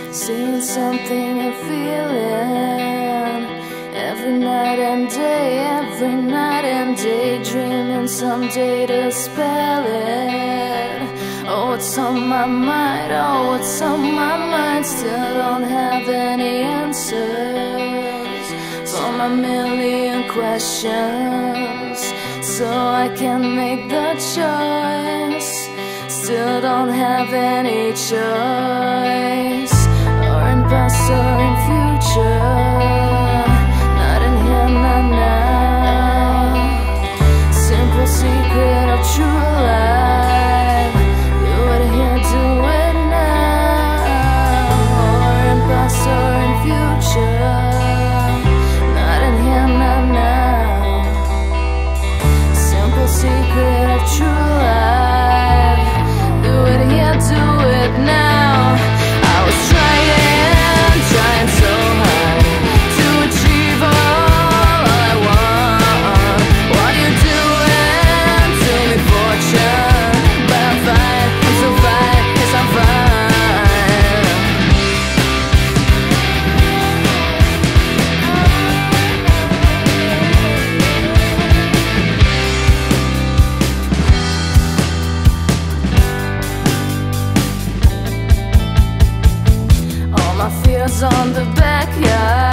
Seeing something and feeling every night and day, dreaming someday to spell it. Oh, what's on my mind, oh, what's on my mind. Still don't have any answers for my million questions, so I can make the choice. Still don't have any choice. Or in past or in future, not in here, not now. Simple secret of true life, do it here, do it now. Or in past or in future, not in here, not now. Simple secret of true life, do it here, do it now. I was trying so hard to achieve all I want. What you doing to me, fortune? But I'm fine, I'm so fine, yes I'm fears on the backyard.